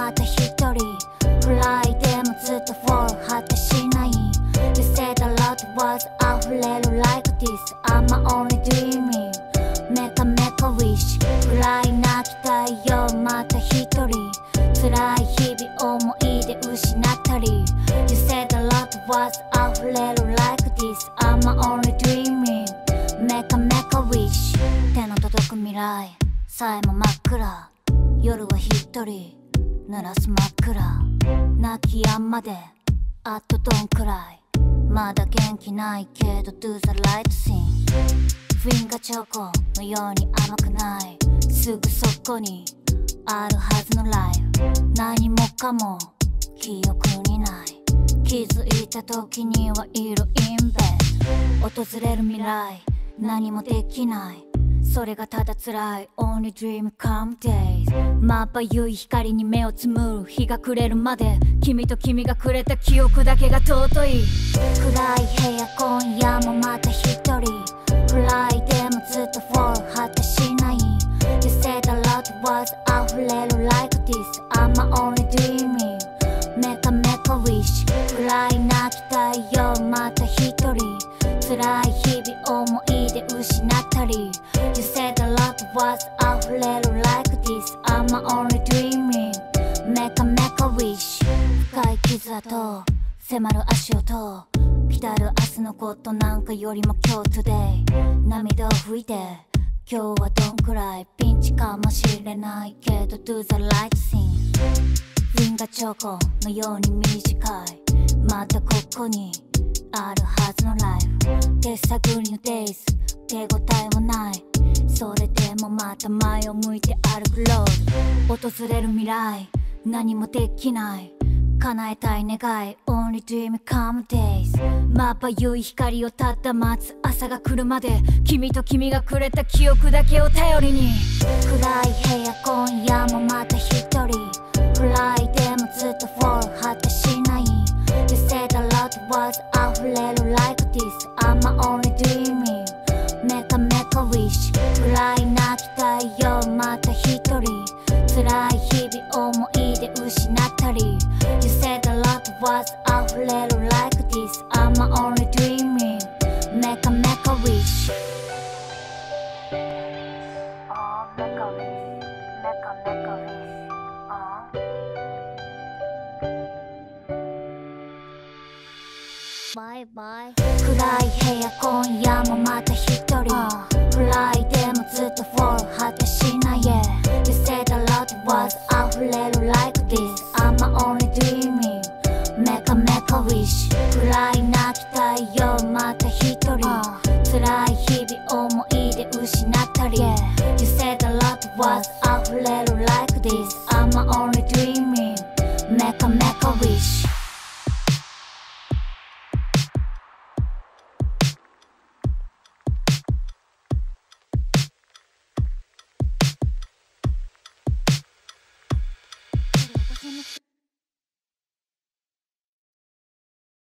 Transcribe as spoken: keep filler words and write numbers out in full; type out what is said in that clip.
また一人フライでもずっと fall 果てしない You said a lot was 溢れる like this I'm only dreaming メカメカ wish 暗い泣きたいよまた一人辛い日々思い出失ったり You said a lot was 溢れる like this I'm only dreaming メカメカ wish 手の届く未来さえも真っ暗夜は一人濡らす真っ暗泣き止んまであとどんくらいまだ元気ないけど Do the right thing フィンガチョコのように甘くないすぐそこにあるはずのライフ何もかも記憶にない気づいた時にはいるインベッド訪れる未来何もできないそれがただ辛い Only dream come days まばゆい光に目をつむる日が暮れるまで君と君がくれた記憶だけが尊い暗い部屋今夜もまた一人フライでもずっと fall 果てしない You said a lot was 溢れる like this I'm only dreaming メカメカ wish 暗い泣きたいよまた一人辛い日々思い出失ったり You said a lot was 溢れる like this I'm only dreaming メカメカ wish 深い傷跡迫る足音来たる明日のことなんかよりも今日 today 涙を拭いて今日はどんくらいピンチかもしれないけど Do the right thing フィンガチョコのように短いまたここにあるはずのライフ手探りの days 手応えもないそれでもまた前を向いて歩くロード訪れる未来何もできない叶えたい願い Only dream come days まばゆい光をたった待つ朝が来るまで君と君がくれた記憶だけを頼りに暗い部屋今夜もまた一人フライでもずっと fall 果てしない You said a lot was 溢れる like this I'm only dreaming メカメカ wish 暗い泣きたいよまた一人辛い日々思い出失ったり You said a lot was 溢れる like this I'm only dreaming メカメカ wish Oh メカ wish メカメカ wish Bye bye 暗い部屋今夜もまた一人フライでもずっと fall 果てしない You said a lot was 溢れる like this I'm only dreaming メカメカ wish 暗い泣きたいよまた一人辛い日々思い出失ったり You said a lot was